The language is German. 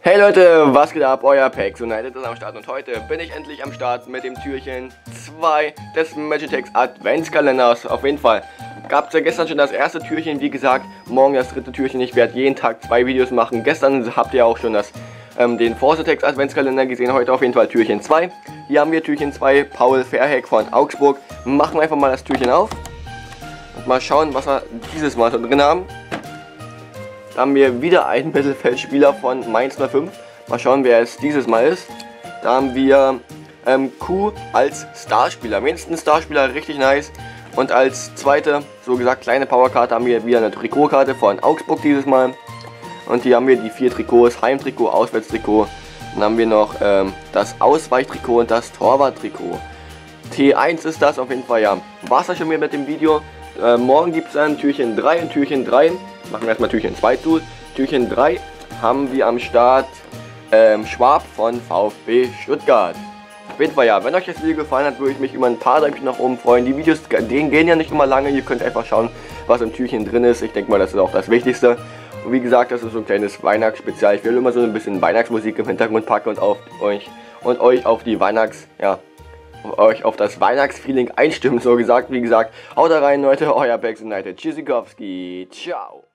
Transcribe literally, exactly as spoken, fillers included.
Hey Leute, was geht ab? Euer Pax United ist am Start und heute bin ich endlich am Start mit dem Türchen zwei des Magitex Adventskalenders. Auf jeden Fall gab es ja gestern schon das erste Türchen, wie gesagt, morgen das dritte Türchen. Ich werde jeden Tag zwei Videos machen. Gestern habt ihr auch schon das, ähm, den Forcetex Adventskalender gesehen, heute auf jeden Fall Türchen zwei. Hier haben wir Türchen zwei, Paul Verheck von Augsburg. Machen wir einfach mal das Türchen auf und mal schauen, was wir dieses Mal so drin haben. Da haben wir wieder einen Mittelfeldspieler von Mainz null fünf. Mal schauen, wer es dieses Mal ist. Da haben wir ähm, Q als Starspieler. Mindestens Starspieler, richtig nice. Und als zweite, so gesagt, kleine Powerkarte haben wir wieder eine Trikotkarte von Augsburg dieses Mal. Und hier haben wir die vier Trikots, Heimtrikot, Auswärtstrikot. Dann haben wir noch ähm, das Ausweichtrikot und das Torwarttrikot. T eins ist das auf jeden Fall, ja. War es das schon wieder mit dem Video. Äh, morgen gibt es dann Türchen drei und Türchen drei. Machen wir erstmal Türchen zwei zu. Türchen drei haben wir am Start ähm, Schwab von VfB Stuttgart. Auf jeden Fall, ja, wenn euch das Video gefallen hat, würde ich mich über ein paar Däumchen nach oben freuen. Die Videos, denen gehen ja nicht immer lange. Ihr könnt einfach schauen, was im Türchen drin ist. Ich denke mal, das ist auch das Wichtigste. Und wie gesagt, das ist so ein kleines Weihnachtsspezial. Ich will immer so ein bisschen Weihnachtsmusik im Hintergrund packen und auf euch und euch auf die Weihnachts, ja, euch auf das Weihnachtsfeeling einstimmen, so gesagt. Wie gesagt, haut da rein, Leute, euer Pax United. Tschüssikowski, ciao.